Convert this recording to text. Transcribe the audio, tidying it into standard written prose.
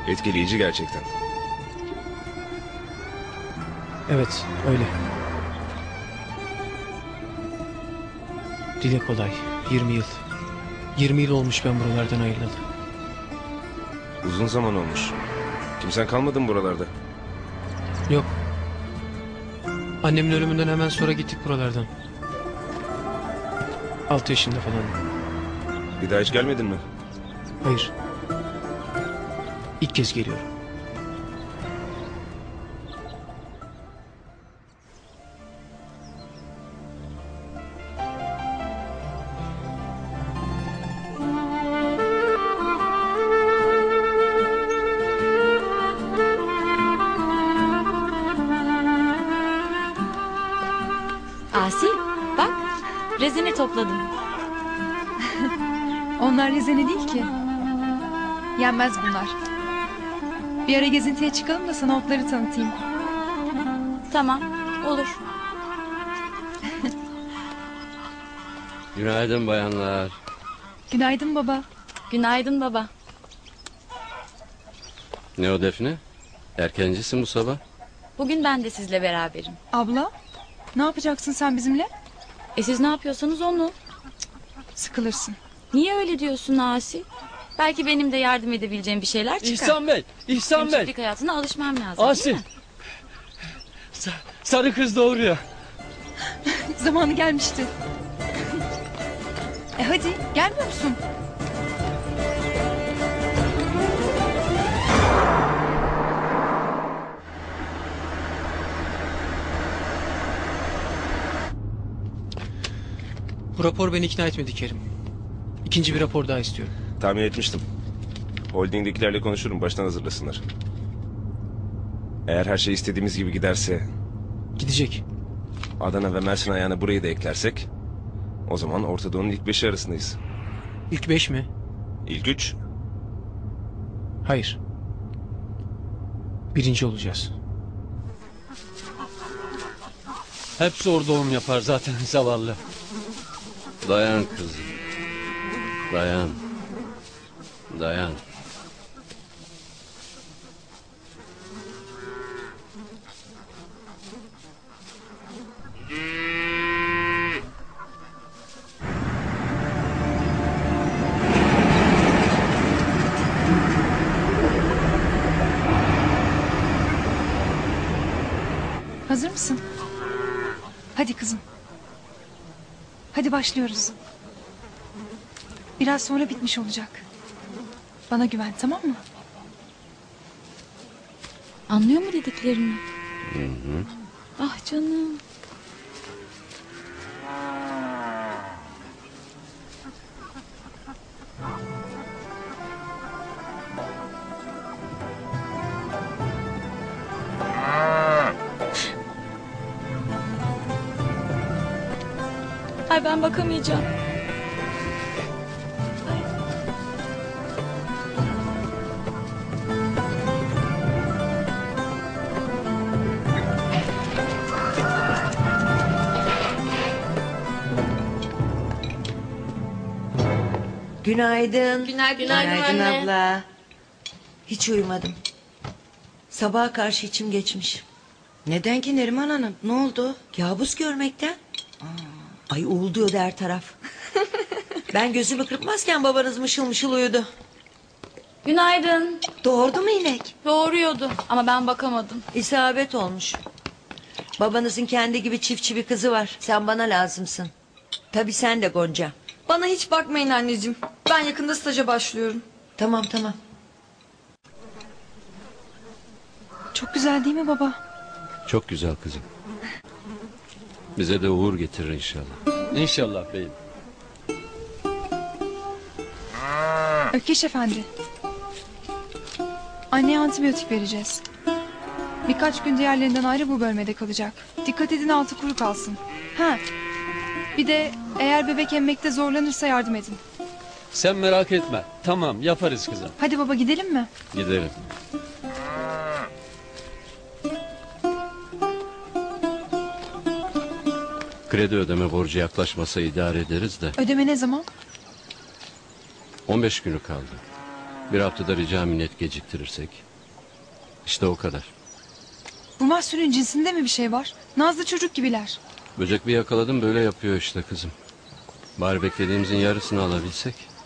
Etkileyici gerçekten. Evet, öyle. Dile kolay. 20 yıl. 20 yıl olmuş ben buralardan ayrılalı. Uzun zaman olmuş. Kimsen kalmadı mı buralarda? Yok. Annemin ölümünden hemen sonra gittik buralardan. 6 yaşında falan. Bir daha hiç gelmedin mi? Hayır. İlk kez geliyorum. Asi, bak rezene topladım. Onlar rezene değil ki. Yenmez bunlar. Bir ara gezintiye çıkalım da sana otları tanıtayım. Tamam, olur. Günaydın bayanlar. Günaydın baba. Günaydın baba. Ne o Defne? Erkencisin bu sabah. Bugün ben de sizle beraberim. Abla, ne yapacaksın sen bizimle? Siz ne yapıyorsanız onu. Sıkılırsın. Niye öyle diyorsun Asi? Belki benim de yardım edebileceğim bir şeyler çıkar. İhsan Bey, İhsan Benim Bey. çiftlik hayatına alışmam lazım. Asi. Değil mi? Sarı kız doğuruyor. Zamanı gelmişti. Hadi, gelmiyor musun? Bu rapor beni ikna etmedi Kerim. İkinci bir rapor daha istiyorum. Tahmin etmiştim. Holding'dekilerle konuşurum, baştan hazırlasınlar. Eğer her şey istediğimiz gibi giderse... Gidecek. Adana ve Mersin ayağına burayı da eklersek... O zaman Orta Doğu'nun ilk 5'i arasındayız. İlk 5 mi? İlk 3. Hayır. Birinci olacağız. Hepsi orada doğum yapar zaten zavallı. Dayan kızım. Dayan. Dayan. Hazır mısın? Hadi kızım. Hadi başlıyoruz. Biraz sonra bitmiş olacak. Bana güven, tamam mı? Anlıyor mu dediklerini? Ah canım. Ay ben bakamayacağım. Günaydın. Günaydın Günaydın abla. Hiç uyumadım. Sabaha karşı içim geçmiş. Neden ki Neriman Hanım? Ne oldu? Kabus görmekten. Ay uğulduyordu her taraf. Ben gözümü kırpmazken babanız mışıl mışıl uyudu. Günaydın. Doğurdu mu inek? Doğuruyordu ama ben bakamadım. İsabet olmuş. Babanızın kendi gibi çiftçi bir kızı var. Sen bana lazımsın. Tabii sen de Gonca. Bana hiç bakmayın anneciğim. Ben yakında staja başlıyorum. Tamam. Çok güzel değil mi baba? Çok güzel kızım. Bize de uğur getirir inşallah. İnşallah beyim. Ökeş efendi. Anneye antibiyotik vereceğiz. Birkaç gün diğerlerinden ayrı bu bölmede kalacak. Dikkat edin, altı kuru kalsın. Ha. Bir de eğer bebek emmekte zorlanırsa yardım edin. Sen merak etme. Tamam yaparız kızım. Hadi baba, gidelim mi? Gidelim. Kredi ödeme borcu yaklaşmasa idare ederiz de Ödeme ne zaman? 15 günü kaldı. Bir haftada rica minnet geciktirirsek. İşte o kadar. Bu mahsulün cinsinde mi bir şey var? Nazlı çocuk gibiler. Böcek bir yakaladım böyle yapıyor işte kızım. Bari beklediğimizin yarısını alabilsek.